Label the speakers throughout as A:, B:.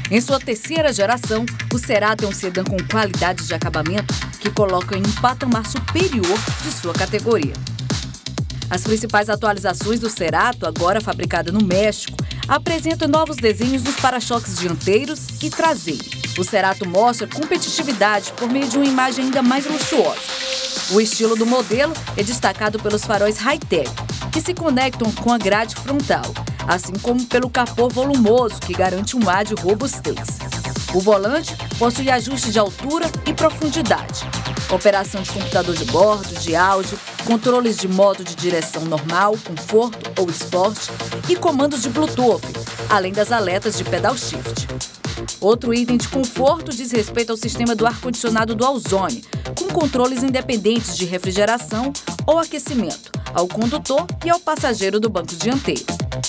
A: Em sua terceira geração, o Cerato é um sedã com qualidade de acabamento que coloca em um patamar superior de sua categoria. As principais atualizações do Cerato, agora fabricada no México, apresentam novos desenhos dos para-choques dianteiros e traseiros. O Cerato mostra competitividade por meio de uma imagem ainda mais luxuosa. O estilo do modelo é destacado pelos faróis high-tech, que se conectam com a grade frontal, assim como pelo capô volumoso, que garante um ar de robustez. O volante possui ajuste de altura e profundidade, operação de computador de bordo, de áudio, controles de modo de direção normal, conforto ou esporte e comandos de Bluetooth, além das aletas de pedal shift. Outro item de conforto diz respeito ao sistema do ar-condicionado Dual Zone, com controles independentes de refrigeração ou aquecimento, ao condutor e ao passageiro do banco dianteiro.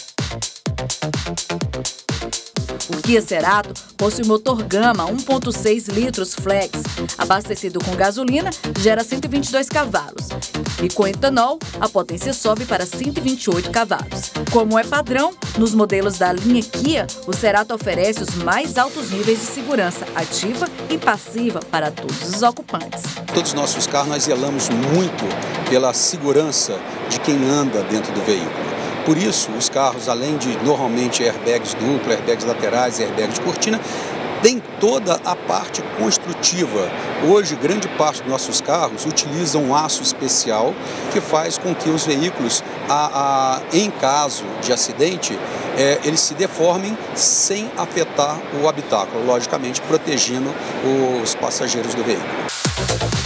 A: O Kia Cerato possui motor Gama 1.6 litros flex, abastecido com gasolina, gera 122 cavalos. E com etanol, a potência sobe para 128 cavalos. Como é padrão, nos modelos da linha Kia, o Cerato oferece os mais altos níveis de segurança ativa e passiva para todos os ocupantes.
B: Todos os nossos carros nós zelamos muito pela segurança de quem anda dentro do veículo. Por isso, os carros, além de normalmente airbags duplo, airbags laterais e airbags de cortina, tem toda a parte construtiva. Hoje, grande parte dos nossos carros utilizam um aço especial que faz com que os veículos, em caso de acidente, eles se deformem sem afetar o habitáculo, logicamente protegendo os passageiros do veículo.